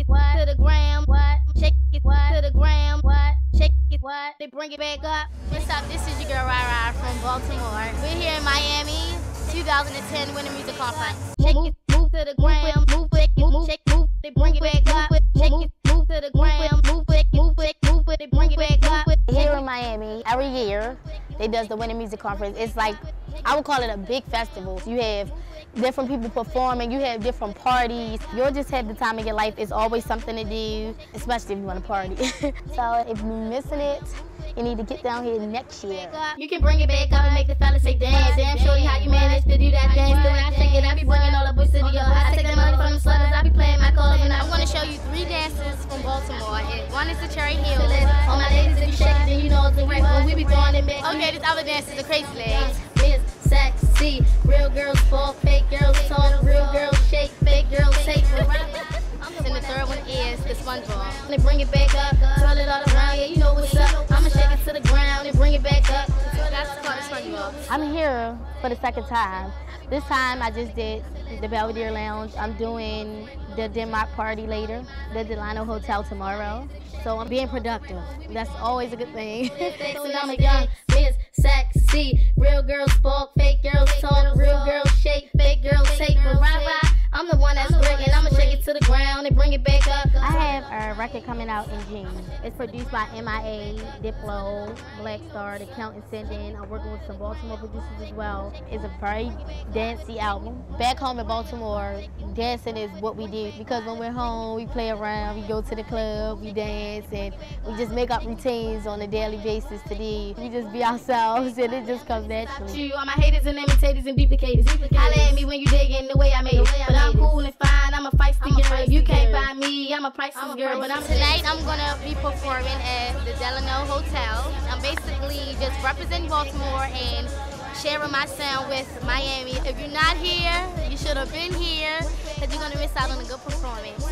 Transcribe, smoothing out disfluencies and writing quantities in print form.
what? To the gram, what? Shake it, what? To the gram, what? Shake it, what? They bring it back up. What's up? This is your girl Rye Rye from Baltimore. We're here in Miami, 2010 Winter Music Conference. Shake it, move to the gram, move it, shake, move. They bring it back up. Shake it, move to the gram, move it, they bring it back up. Here in Miami, every year, they does the Winter Music Conference. It's like, I would call it a big festival. You have different people performing, you have different parties. You'll just have the time of your life. It's always something to do, especially if you want to party. So if you're missing it, you need to get down here next year. You can bring it back up and make the fellas say, damn, damn, shorty, how you manage to do that dance? The way I shake it, I be bringing all the boys to the yard. I take the money from the sluggers, I be playing my cards, and I'm going to show you 3 dances from Baltimore. One is the cherry heel. All my ladies, if you shake it, then you know it's the right one. We be throwing it back. Okay, this other dance is the crazy legs. Miss Sexy, real girls fall, fake girls talk, real girls shake, fake girls take. And the third one is the SpongeBob. They bring it back up, twirl it all around, yeah, you know what's up. I'ma shake it to the ground and bring it back up. That's called the SpongeBob. I'm here for the second time. This time I just did the Belvedere Lounge. I'm doing the Denmark party later, the Delano Hotel tomorrow. So I'm being productive. That's always a good thing. And I'm a young Miss Sexy, real girls sport, fake girls talk, real girls shake, fake girls take. But Rye Rye, I'm the one that's breaking. I'ma shake it to the ground and bring it back up. I have a record coming out in June. It's produced by MIA, Diplo, Black Star, The Count and Sendin. I'm working with some Baltimore producers as well. It's a very dancey album. Back home in Baltimore, dancing is what we do because when we're home, we play around, we go to the club, we dance, and we just make up routines on a daily basis to do. We just be ourselves, and it just comes naturally. All my haters and imitators and duplicators. Holla at me when you digging the way I made it. But I'm cool and fine, I'm a feisty girl. You can't buy me, I'm a priceless girl. But tonight I'm gonna be performing at the Delano Hotel. I'm basically just representing Baltimore and sharing my sound with Miami. If you're not here, you should have been here because you're gonna miss out on a good performance.